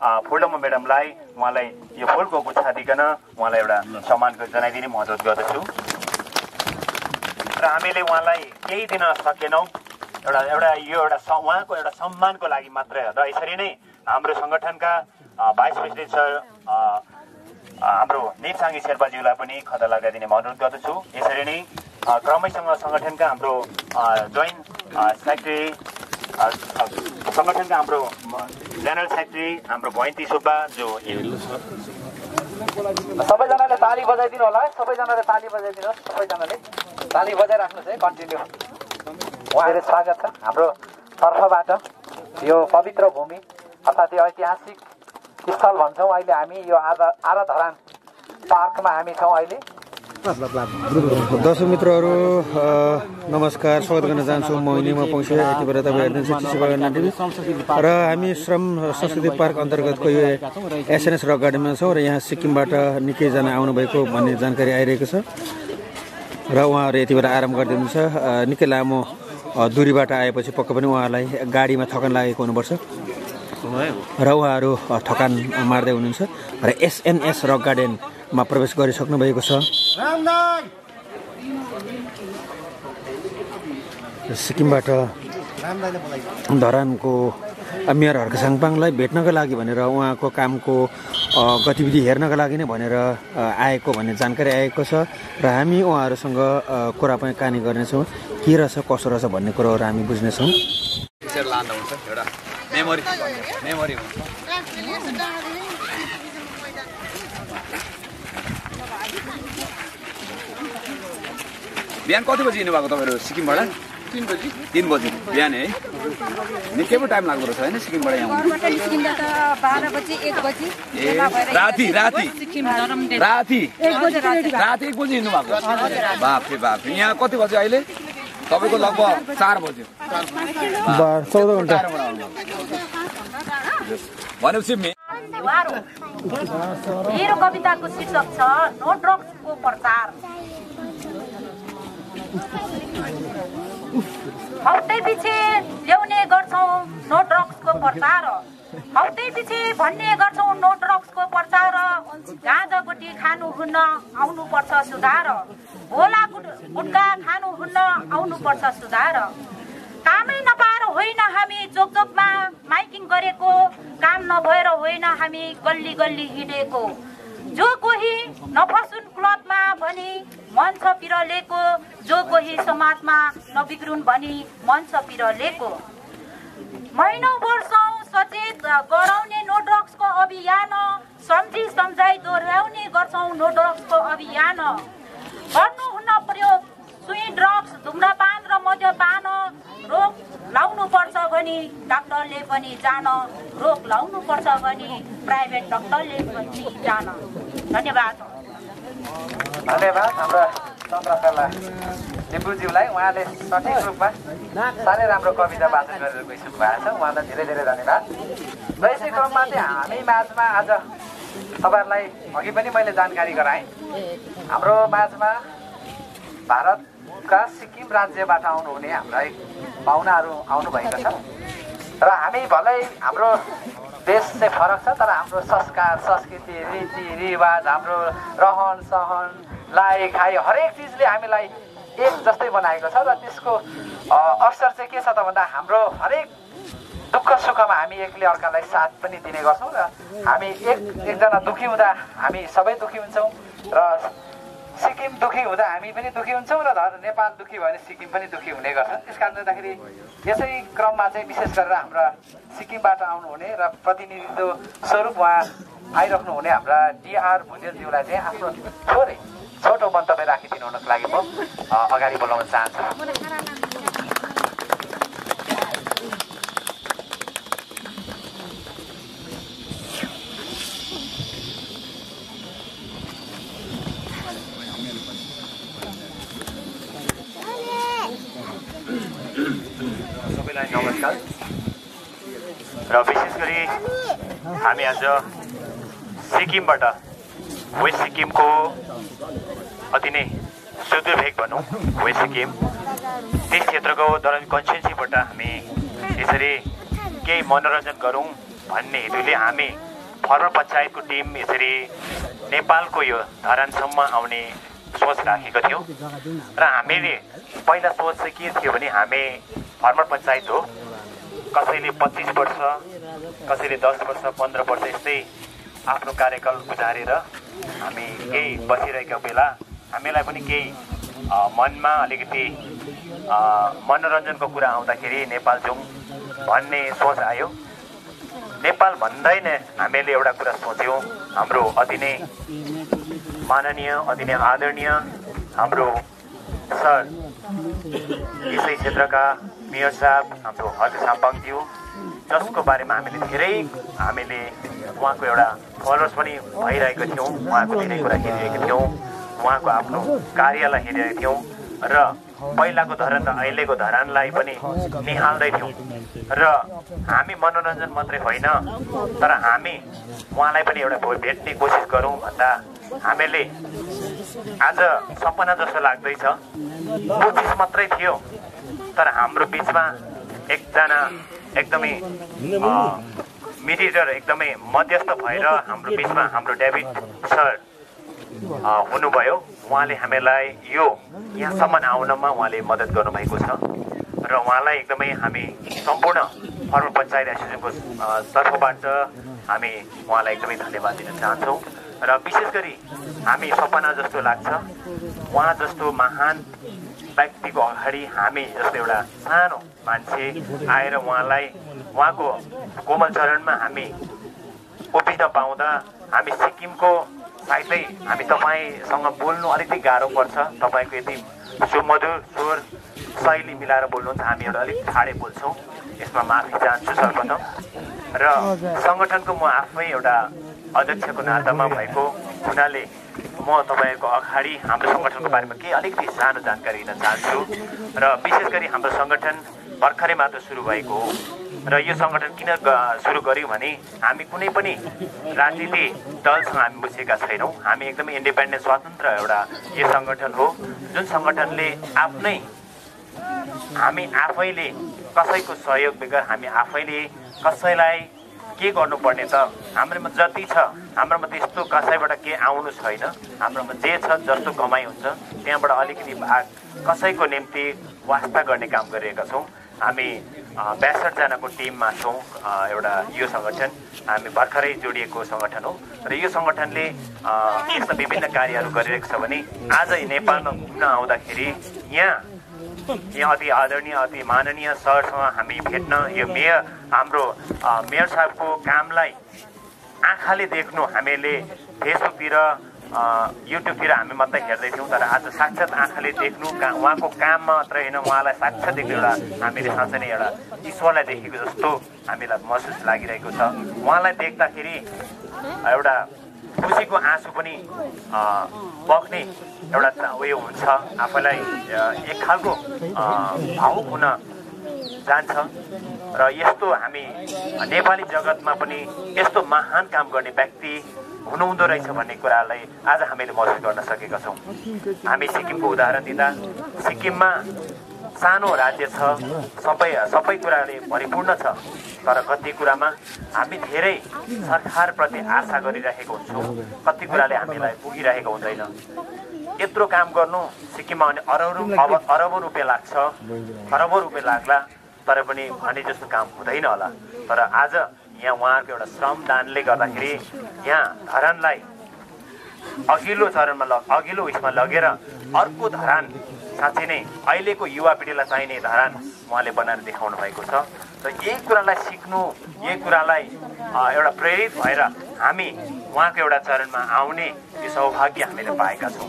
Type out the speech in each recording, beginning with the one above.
फुलडम्बा म्याडमलाई उहाँलाई यो फुलको गुच्छा दिकन उहाँलाई एउटा सम्मान जनाइदिने म अनुरोध गर्दछु र हामीले उहाँलाई केही दिन सकेनौँ उहाँको एउटा सम्मानको लागि मात्र र यसरी नै हाम्रो सङ्गठनका भाइस प्रेसिडेन्ट सर हाम्रो निपसाङ्गे शेर्पाज्यूलाई पनि खदा लगाइदिने म अनुरोध गर्दछु। यसरी नै क्रमैसँग सङ्गठनका हाम्रो जोइन्ट सेक्रेटरी सङ्गठनका हाम्रो जेनरल सेक्रेटरी हाम्रो भयन्ती सुब्बा जो सबैजनाले ताली बजाइदिनु होला है। सबैजनाले ताली बजाइदिनुहोस्। सबैजनाले ताली बजाइराख्नुहोस् है। कन्टिन्यू उहाँहरू स्वागत छ हाम्रो तर्फबाट। यो पवित्र भूमि अर्थात् यो ऐतिहासिक स्थल भन्छौँ। अहिले हामी यो आराधरान पार्कमा हामी छौँ अहिले। दर्शक मित्रहरू नमस्कार, स्वागत गर्न चाहन्छु। म निमा पङ्से यति बेला तपाईँ हेर्नुहुन्छ र हामी श्रम संस्कृति पार्क अन्तर्गतको यो एसएनएस रक गार्डनमा छौँ र यहाँ सिक्किमबाट निकैजना आउनुभएको भन्ने जानकारी आइरहेको छ र उहाँहरू यति बेला आराम गर्दै हुनुहुन्छ। निकै लामो दूरीबाट आएपछि पक्कै पनि उहाँलाई गाडीमा थकान लागेको हुनुपर्छ र उहाँहरू थकान मार्दै हुनुहुन्छ र एसएनएस रक गार्डनमा प्रवेश गरिसक्नु भएको छ। सिक्किमबाट धरानको मेयर हर्क साङपाङलाई भेट्नका लागि भनेर उहाँको कामको गतिविधि हेर्नका लागि नै भनेर आएको भन्ने जानकारी आएको छ र हामी उहाँहरूसँग कुरा पनि कानी गर्नेछौँ। के रहेछ कसो रहेछ भन्ने कुरोहरू हामी बुझ्नेछौँ। बिहान कति बजी हिँड्नु भएको तपाईँहरू सिक्किमबाट? 3 बजी बिहान है। निकै पो टाइम लाग्दो रहेछ होइन सिक्किमबाट यहाँ आउनु? राति 1 बजी हिँड्नु भएको? बाफ्रे बाप। यहाँ कति बज्यो अहिले? तपाईँको लगभग 4 बज्यो। 14 घन्टा भनेपछि मेरो कविताको शीर्षक छ नो ड्रग्सको प्रचार। हप्तै पछि ल्याउने गर्छौँ नो ड्रग्सको प्रचार। हप्तै पछि भन्ने गर्छौँ नो ड्रग्सको प्रचार। गाँजा गुटी खानुहुन्न आउनुपर्छ सुधार। भोला गुट्का खानुहुन्न आउनुपर्छ सुधार। कामै नपाएर होइन हामी जोकजोकमा माइकिङ गरेको, काम नभएर होइन हामी गल्ली गल्ली हिँडेको। जो कोही नफसुन् क्लबमा भनी मञ्च पिरलेको, जो कोही समाजमा नबिग्रुन् भनी मञ्च पिरलेको। महिनौँ वर्षौँ सचेत गराउने नो ड्रग्सको अभियान। सम्झी सम्झाइ दोहोऱ्याउने गर्छौँ नो ड्रग्सको अभियान। गर्नुहुन्न प्रयोग सुई ड्रग्स धुम्रपान र मद्यपान। रोक लाउनु पर्छ भनी डाक्टरले पनि जान। रोक लाउनु पर्छ भनी प्राइभेट डाक्टरले पनि जान। धन्यवाद। धन्यवाद हाम्रा चन्द्रकला लिम्बुज्यूलाई। उहाँले सठिक रूपमा साह्रै राम्रो कविता वाचन गरेर गइसक्नु भएको छ। उहाँलाई धेरै धेरै धन्यवाद। र यसै क्रममा चाहिँ हामी माझमा आज तपाईँहरूलाई अघि पनि मैले जानकारी गराएँ, हाम्रो माझमा भारतका सिक्किम राज्यबाट आउनुहुने हाम्रा पाहुनाहरू आउनुभएको छ र हामी भलै हाम्रो देश चाहिँ फरक छ तर हाम्रो संस्कार संस्कृति रीतिरिवाज हाम्रो रहन सहन लाइ खाइ हरेक चिजले हामीलाई एक जस्तै बनाएको छ र त्यसको अवसर चाहिँ के छ त भन्दा हाम्रो हरेक दुःख सुखमा हामी एकले अर्कालाई साथ पनि दिने गर्छौँ र हामी एकजना दुःखी हुँदा हामी सबै दुःखी हुन्छौँ र सिक्किम दुःखी हुँदा हामी पनि दुःखी हुन्छौँ र नेपाल दुःखी भयो भने सिक्किम पनि दुःखी हुने गर्छ। त्यस कारणले गर्दाखेरि यसै क्रममा चाहिँ विशेष गरेर हाम्रा सिक्किमबाट आउनुहुने र प्रतिनिधित्व स्वरूप उहाँ आइराख्नुहुने हाम्रा डिआर भुजेलज्यूलाई चाहिँ आफ्नो छोटो मन्तव्य राखिदिनु हुनको लागि म अगाडि बोलाउन चाहन्छु। सबैलाई नमस्कार। र विशेष गरी हामी आज सिक्किमबाट वेस्ट सिक्किमको अति नै सुदूर भेग भनौँ वेस्ट सिक्किम त्यस क्षेत्रको दरन कन्स्टिट्युन्सीबाट हामी यसरी केही मनोरञ्जन गरौँ भन्ने हेतुले हामी फर्मर पञ्चायतको टिम यसरी नेपालको यो धरानसम्म आउने सोच राखेको थियौँ र हामीले पहिला सोच चाहिँ के थियो भने हामी फर्मर पञ्चायत हो, कसैले 25 वर्ष, कसैले 10 वर्ष, 15 वर्ष यस्तै आफ्नो कार्यकाल गुजारेर हामी केही बसिरहेको बेला हामीलाई पनि केही मनमा अलिकति मनोरञ्जनको कुरा आउँदाखेरि नेपाल जाउँ भन्ने सोच आयो। नेपाल भन्दै नै हामीले एउटा कुरा सोच्यौँ, हाम्रो अति नै माननीय, अति नै आदरणीय हाम्रो सर यसै क्षेत्रका मेयर साहब हाम्रो हर्क साम्पाङज्यू, जसको बारेमा हामीले उहाँको एउटा फलोवर्स पनि भइरहेको थियौँ, उहाँको धेरै कुरा हेरिरहेको थियौँ, उहाँको आफ्नो कार्यलाई हेरिरहेको थियौँ र पहिलाको धरान र अहिलेको धरानलाई पनि निहाल्दै थियौँ र हामी मनोरञ्जन मात्रै होइन तर हामी उहाँलाई पनि एउटा भेट्ने कोसिस गरौँ भन्दा हामीले आज सपना जस्तो लाग्दैछ। कोसिस मात्रै थियो तर हाम्रो बिचमा एकजना एकदमै मिडिएटर, एकदमै मध्यस्थ भएर हाम्रो बिचमा हाम्रो डेभिड सर हुनुभयो। उहाँले हामीलाई यहाँसम्म आउनमा उहाँले मद्दत गर्नुभएको छ र उहाँलाई एकदमै हामी सम्पूर्ण फर्मर पञ्चायत एसोसिएसनको तर्फबाट हामी उहाँलाई एकदमै धन्यवाद दिन चाहन्छौँ र विशेष गरी हामी सपना जस्तो लाग्छ उहाँ जस्तो महान व्यक्तिको अगाडि हामी जस्तो एउटा सानो मान्छे आएर उहाँको कोमल चरणमा हामी उभिन पाउँदा हामी सिक्किमको सायदै हामी तपाईँसँग बोल्नु अलिकति गाह्रो पर्छ, तपाईँको यति सुमधुर स्वर शैली मिलाएर बोल्नुहुन्छ, हामी एउटा अलिक ठाडै बोल्छौँ, यसमा माफी चाहन्छु सर्वप्रथम। र सङ्गठनको म आफै एउटा अध्यक्षको नातामा भएको हुनाले म तपाईँको अगाडि हाम्रो सङ्गठनको बारेमा केही अलिकति सानो जानकारी दिन चाहन्छु र विशेष गरी हाम्रो सङ्गठन भर्खरै मात्र सुरु भएको हो र यो सङ्गठन किन सुरु गर्यौँ भने हामी कुनै पनि राजनीतिक दलसँग हामी बुझेका छैनौँ। हामी एकदमै इन्डिपेन्डेन्ट स्वतन्त्र एउटा यो सङ्गठन हो जुन सङ्गठनले हामी आफैले कसैको सहयोग बेगर हामी आफैले कसैलाई के गर्नुपर्ने त हाम्रोमा जति छ, हाम्रोमा त्यस्तो कसैबाट के आउनु छैन, हाम्रोमा जे छ जस्तो कमाइ हुन्छ त्यहाँबाट अलिकति भाग कसैको निम्ति वास्ता गर्ने काम गरिरहेका छौँ। हामी 62 जनाको टिममा छौँ। एउटा यो सङ्गठन हामी भर्खरै जोडिएको सङ्गठन हो र यो सङ्गठनले यस्ता विभिन्न कार्यहरू गरिरहेको छ भने आज नेपालमा घुम्न आउँदाखेरि यहाँ अति आदरणीय, अति माननीय सरसँग हामी भेट्न, यो हाम्रो मेयर साहबको कामलाई आँखाले देख्नु, हामीले फेसबुकतिर युट्युबतिर हामी मात्रै हेर्दैथ्यौँ तर आज साक्षात् आँखाले देख्नु, उहाँको काम मात्रै होइन उहाँलाई साक्षात् देख्नु एउटा हामीले साँच्चै नै एउटा ईश्वरलाई देखेको जस्तो हामीलाई महसुस लागिरहेको छ। उहाँलाई देख्दाखेरि एउटा खुसीको आँसु पनि बग्ने एउटा उयो हुन्छ, आफैलाई एक खालको भावुक हुन जान्छ र यस्तो हामी नेपाली जगतमा पनि यस्तो महान काम गर्ने व्यक्ति हुनुहुँदो रहेछ भन्ने कुरालाई आज हामीले महसुस गर्न सकेका छौँ। हामी सिक्किमको उदाहरण दिँदा सिक्किममा सानो राज्य छ, सबै कुराले परिपूर्ण छ तर कति कुरामा हामी धेरै सरकारप्रति आशा गरिरहेको हुन्छौँ, कति कुराले हामीलाई पुगिरहेको हुँदैन। यत्रो काम गर्नु सिक्किममा अरबौँ रुपियाँ लाग्छ, खरबौँ रुपियाँ लाग्ला तर पनि भने जस्तो काम हुँदैन होला। तर आज यहाँ उहाँहरूको एउटा श्रमदानले गर्दाखेरि यहाँ धरानलाई अघिल्लो चरणमा अघिल्लो उयसमा लगेर अर्को धरान साँच्चै नै अहिलेको युवा पिँढीलाई चाहिने धरान उहाँले बनाएर देखाउनु भएको छ र यही कुरालाई सिक्नु, यही कुरालाई एउटा प्रेरित भएर हामी उहाँको एउटा चरणमा आउने यो सौभाग्य हामीले पाएका छौँ।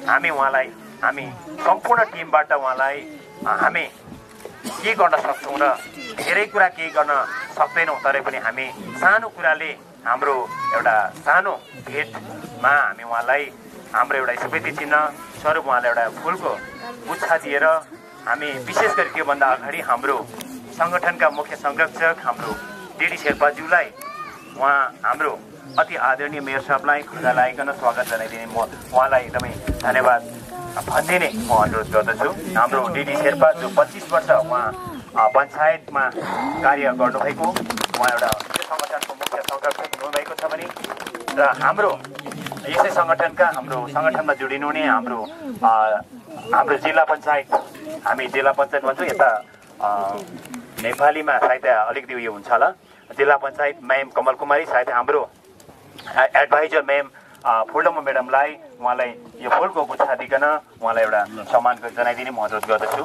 हामी सम्पूर्ण टिमबाट उहाँलाई हामी के गर्न सक्छौँ र धेरै कुरा केही गर्न सक्दैनौँ तर पनि हामी सानो कुराले हाम्रो एउटा सानो भेटमा हामी उहाँलाई हाम्रो एउटा स्मृति चिन्ह स्वरूप उहाँलाई एउटा फुलको गुच्छा दिएर हामी विशेष गरी त्योभन्दा अगाडि हाम्रो सङ्गठनका मुख्य संरक्षक हाम्रो डिडी शेर्पाज्यूलाई हाम्रो अति आदरणीय मेयर साहबलाई खुला लागिकन स्वागत जनाइदिने म उहाँलाई एकदमै धन्यवाद भन्दिने म अनुरोध गर्दछु। हाम्रो डिडी शेर्पा जो 25 वर्ष उहाँ पञ्चायतमा कार्य गर्नुभएको, उहाँ एउटा सङ्गठनको मुख्य संरक्षक हुनुभएको छ भने र हाम्रो यसै सङ्गठनका हाम्रो सङ्गठनमा जोडिनु हुने हाम्रो जिल्ला पञ्चायत, हामी जिल्ला पञ्चायत भन्छौँ, यता नेपालीमा सायद अलिकति उयो हुन्छ होला, जिल्ला पञ्चायत म्याम कमल कुमारी, सायद हाम्रो एडभाइजर म्याम फुलडम्बा म्याडमलाई उहाँलाई यो फुलको गुच्छा दिकन उहाँलाई एउटा सम्मान जनाइदिने म अनुरोध गर्दछु।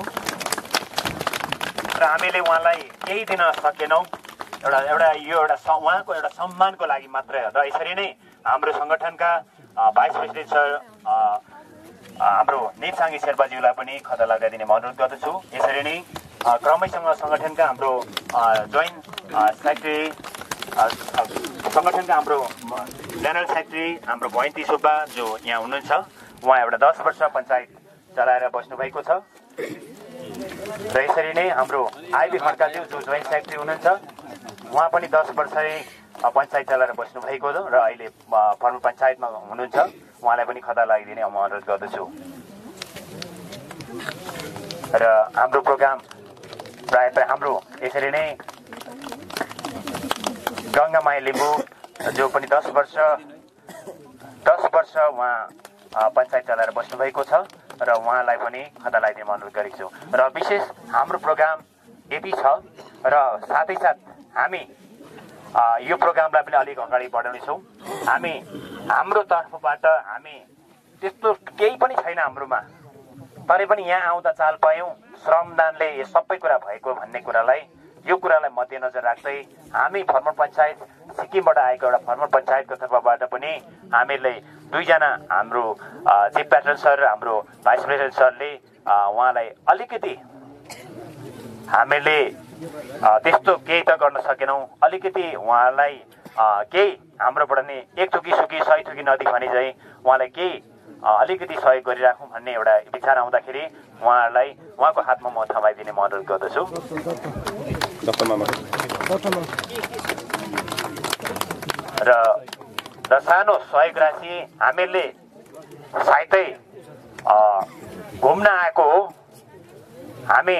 र हामीले उहाँलाई केही दिन सकेनौँ, उहाँको एउटा सम्मानको लागि मात्रै हो। र यसरी नै हाम्रो सङ्गठनका भाइस प्रेसिडेन्ट सर हाम्रो निपसाङ्गे शेर्पाज्यूलाई पनि खदा लगाइदिने म अनुरोध गर्दछु। यसरी नै क्रमैसँग सङ्गठनका हाम्रो जोइन्ट सेक्रेटरी, सङ्गठनका हाम्रो जेनरल सेक्रेटरी हाम्रो भयन्ती सुब्बा जो यहाँ हुनुहुन्छ, उहाँ एउटा 10 वर्ष पञ्चायत चलाएर बस्नुभएको छ। र यसरी नै हाम्रो आइबी खड्काज्यू जो जोइन्ट सेक्रेटरी हुनुहुन्छ, उहाँ पनि 10 वर्ष पञ्चायत चलाएर बस्नुभएको हो र अहिले फर्म पञ्चायतमा हुनुहुन्छ, उहाँलाई पनि खदा लगाइदिने म अनुरोध गर्दछु। र हाम्रो प्रोग्राम प्रायः हाम्रो यसरी नै गङ्गामाया लिम्बू जो पनि 10 वर्ष उहाँ पञ्चायत चलाएर बस्नुभएको छ र उहाँलाई पनि खदा लगाइदिने म अनुरोध गरेको छु। र विशेष हाम्रो प्रोग्राम यति छ र साथै साथ हामी यो प्रोग्रामलाई पनि अलिक अगाडि बढाउनेछौँ। हाम्रो तर्फबाट हामी त्यस्तो केही पनि छैन हाम्रोमा, तरै पनि यहाँ आउँदा चाल पायौँ श्रमदानले यो सबै कुरा भएको भन्ने कुरालाई, यो कुरालाई मध्यनजर राख्दै हामी फर्मर पञ्चायत सिक्किमबाट आएको एउटा फर्मर पञ्चायतको तर्फबाट पनि हामीले 2 जना हाम्रो चिफ प्याटर्न सर, हाम्रो भाइस प्रेसिडेन्ट सरले उहाँलाई अलिकति हामीले त्यस्तो केही त गर्न सकेनौँ, अलिकति उहाँलाई केही हाम्रोबाट नि 1 थुकी सुकी 100 थुकी नदी भने चाहिँ उहाँलाई केही अलिकति सहयोग गरिराखौँ भन्ने एउटा विचार आउँदाखेरि उहाँहरूलाई उहाँको हातमा म थमाइदिने म अनुरोध गर्दछु। र सानो सहयोग राशि हामीले सायदै घुम्न आएको हो, हामी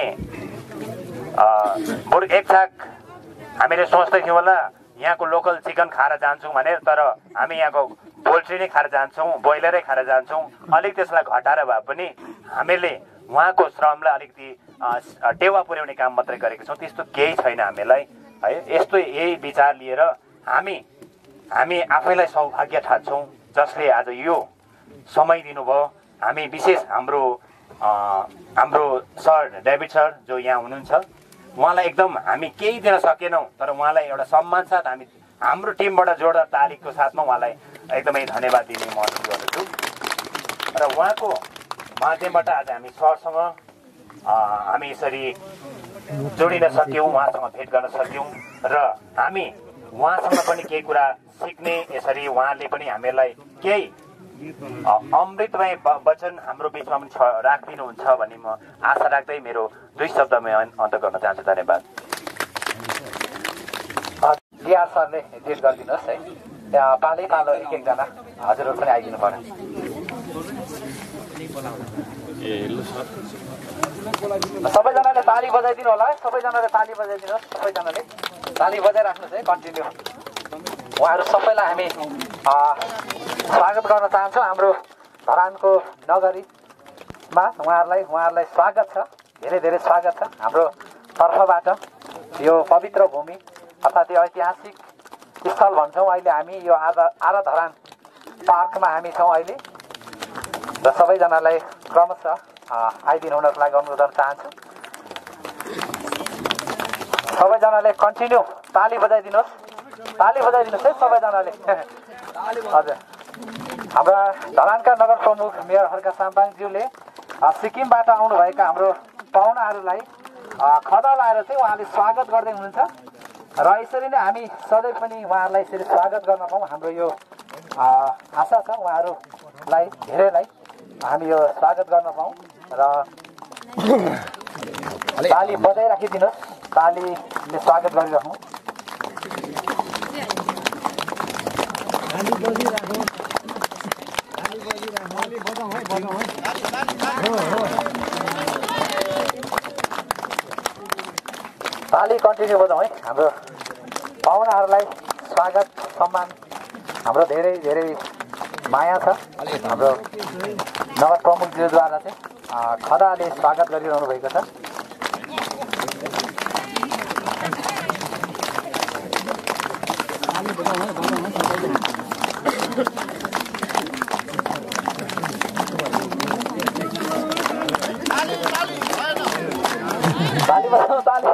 बरु एक छाक हामीले सोच्दै थियौँ होला यहाँको लोकल चिकन खाएर जान्छौँ भनेर, तर हामी यहाँको पोल्ट्री नै खाएर जान्छौँ, ब्रोइलरै खाएर जान्छौँ। अलिक त्यसलाई घटाएर भए पनि हामीले उहाँको श्रमलाई अलिकति टेवा पुर्याउने काम मात्रै गरेको छौँ, त्यस्तो केही छैन हामीलाई है। यस्तो यही विचार लिएर हामी आफैलाई सौभाग्य ठान्छौँ जसले आज यो समय दिनुभयो। हामी विशेष हाम्रो सर डेभिड सर जो यहाँ हुनुहुन्छ, उहाँलाई एकदम हामी केही दिन सकेनौँ, तर उहाँलाई एउटा सम्मान साथ हाम्रो टिमबाट जोडदार तालिमको साथमा उहाँलाई एकदमै धन्यवाद दिने म अनुरोध गर्दछु। र उहाँको माध्यमबाट आज हामी सरसँग हामी यसरी जोडिन सक्यौँ, उहाँसँग भेट गर्न सक्यौँ र हामी उहाँसँग पनि केही कुरा सिक्ने, यसरी उहाँले पनि हामीलाई केही अमृतमय वचन हाम्रो बिचमा पनि राखिदिनुहुन्छ भन्ने म आशा राख्दै मेरो 2 शब्दमा अन्त गर्न चाहन्छु। धन्यवाद। डिआर सरले एडिट गरिदिनुहोस् है, त्यहाँ पालै पालो एक जना हजुरहरू पनि आइदिनु पर्यो। सबैजनाले ताली बजाइदिनु होला है, सबैजनाले ताली बजाइदिनुहोस्, सबैजनाले ताली बजाइराख्नुहोस् है, कन्टिन्यू। उहाँहरू सबैलाई हामी स्वागत गर्न चाहन्छौँ हाम्रो धरानको नगरीमा। उहाँहरूलाई स्वागत छ, धेरै धेरै स्वागत छ हाम्रो तर्फबाट। यो पवित्र भूमि अर्थात् यो ऐतिहासिक स्थल भन्छौँ अहिले हामी, यो आधा धरान पार्कमा हामी छौँ अहिले। र सबैजनालाई क्रमशः आइदिनु हुनको लागि अनुरोध गर्न चाहन्छु। सबैजनाले कन्टिन्यू ताली बजाइदिनुहोस्, ताली बजाइदिनुहोस् है सबैजनाले। हजुर, हाम्रा धरानका नगर प्रमुख मेयर हर्का साम्पाङज्यूले सिक्किमबाट आउनुभएका हाम्रो पाहुनाहरूलाई खदा लाएर चाहिँ उहाँले स्वागत गर्दै हुनुहुन्छ र यसरी नै हामी सधैँ पनि उहाँहरूलाई यसरी स्वागत गर्न पाऊँ, हाम्रो यो आशा छ। उहाँहरूलाई धेरैलाई हामी यो स्वागत गर्न पाऊँ र ताली बजाइराखिदिनुहोस्, तालीले स्वागत गरिराखौँ। ताली कन्टिन्यू बजाउँ है, हाम्रो पाहुनाहरूलाई स्वागत सम्मान हाम्रो धेरै धेरै माया छ हाम्रो नगर प्रमुखज्यूद्वारा चाहिँ खदाले स्वागत गरिरहनु भएको छ। ताली बजाउँ ताली।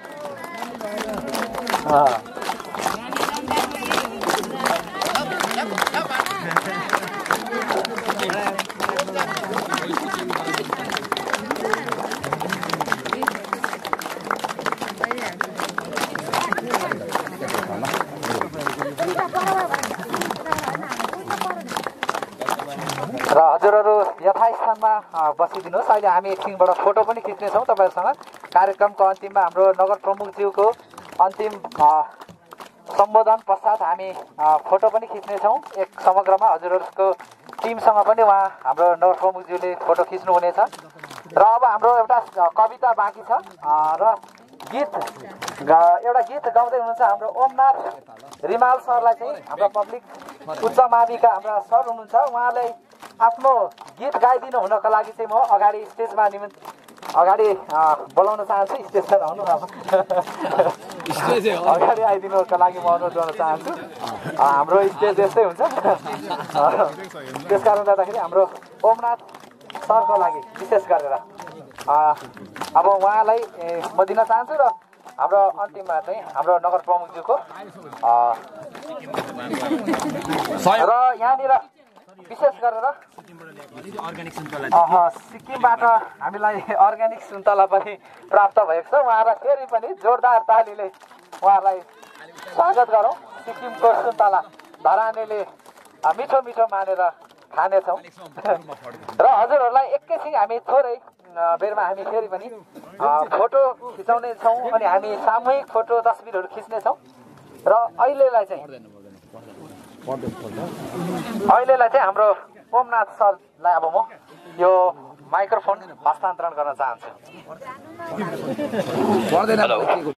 र हजुरहरू यथास्थानमा बसिदिनुहोस्। अहिले हामी एकछिनबाट फोटो पनि खिच्नेछौँ तपाईँहरूसँग। कार्यक्रमको अन्तिममा हाम्रो नगर प्रमुखज्यूको अन्तिम सम्बोधन पश्चात हामी फोटो पनि खिच्नेछौँ। एक समग्रमा हजुरहरूको टिमसँग पनि उहाँ हाम्रो नगर प्रमुखज्यूले फोटो खिच्नुहुनेछ। र अब हाम्रो एउटा कविता बाँकी छ र एउटा गीत गाउँदै हुनुहुन्छ हाम्रो ओमनाथ रिमाल सरलाई चाहिँ हाम्रो पब्लिक उच्च माविका हाम्रा सर हुनुहुन्छ। उहाँलाई आफ्नो गीत गाइदिनु हुनको लागि चाहिँ म अगाडि स्टेजमा अगाडि बोलाउन चाहन्छु। स्टेजमा आउनु अब अगाडि आइदिनुको लागि म अनुरोध गर्न चाहन्छु। हाम्रो स्टेज यस्तै हुन्छ। त्यस कारणले गर्दाखेरि हाम्रो ओमनाथ सरको लागि विशेष गरेर अब उहाँलाई म दिन चाहन्छु र हाम्रो अन्तिममा चाहिँ हाम्रो नगर प्रमुखज्यूको र यहाँनिर विशेष गरेर सिक्किमबाट हामीलाई अर्ग्यानिक सुन्तला पनि प्राप्त भएको छ। उहाँलाई फेरि पनि जोरदार तालीले उहाँलाई स्वागत गरौँ। सिक्किमको सुन्तला धरानेले मिठो मिठो मानेर खानेछौँ। र हजुरहरूलाई एकैछिन हामी थोरै बेरमा हामी फेरि पनि फोटो खिचाउने छौँ अनि हामी सामूहिक फोटो तस्बिरहरू खिच्नेछौँ। र अहिलेलाई चाहिँ हाम्रो ओमनाथ सरलाई अब म यो माइक्रोफोन हस्तान्तरण गर्न चाहन्छु।